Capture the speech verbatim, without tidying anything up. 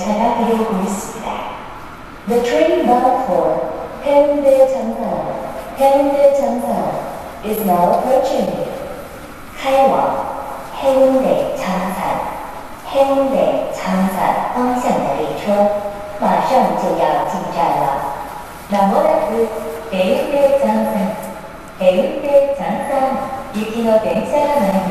열차가 이루고 있습니다. The train bound for 해운대 장사원, 해운대 장사원 is now approaching.开往 해운대 장산, 해운대 장산 方向的列车马上就要进站了。まもなく해운대 장산、해운대 장산行きの電車が参ります。